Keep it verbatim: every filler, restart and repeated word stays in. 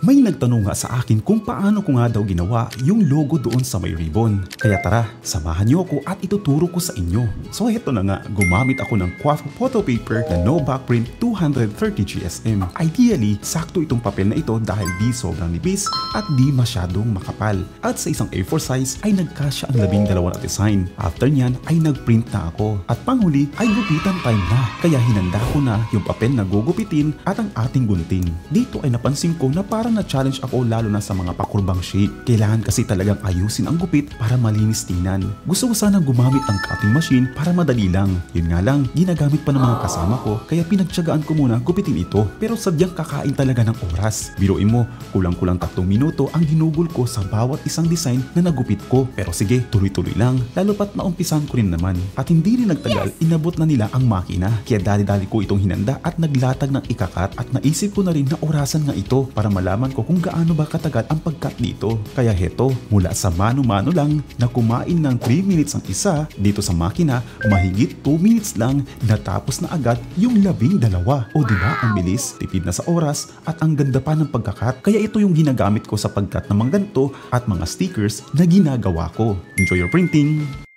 May nagtanong nga sa akin kung paano ko nga daw ginawa yung logo doon sa may ribbon. Kaya tara, samahan niyo ako at ituturo ko sa inyo. So heto na nga, gumamit ako ng Quaffo photo paper na no backprint two thirty G S M. Ideally, sakto itong papel na ito dahil di sobrang nipis at di masyadong makapal. At sa isang A four size ay nagkasya ang labing dalawa na design. After nyan ay nagprint na ako. At panghuli ay gupitan time na. Kaya hinanda ko na yung papel na gugupitin at ang ating gunting. Dito ay napansin ko na parang na-challenge ako lalo na sa mga pakurbang shape. Kailangan kasi talagang ayusin ang gupit para malinis tingnan. Gusto ko sanang gumamit ng cutting machine para madali lang. Yun nga lang, ginagamit pa ng mga kasama ko kaya pinagtiyagaan ko muna gupitin ito. Pero sadyang kakain talaga ng oras. Biruin mo, kulang-kulang tatlong minuto ang ginugol ko sa bawat isang design na nagupit ko. Pero sige, tuloy-tuloy lang. Lalo pat naumpisan ko rin naman. At hindi rin nagtagal, inabot na nila ang makina. Kaya dali-dali ko itong hinanda at naglatag ng ikakat at naisip ko na rin na orasan nga ito para malaman ko kung gaano ba katagal ang pagkat dito. Kaya heto, mula sa mano-mano lang na kumain ng three minutes ang isa, dito sa makina, mahigit two minutes lang natapos na agad yung labing dalawa. O diba ang bilis, tipid na sa oras at ang ganda pa ng pagkakat. Kaya ito yung ginagamit ko sa pagkat ng mga ganito at mga stickers na ginagawa ko. Enjoy your printing!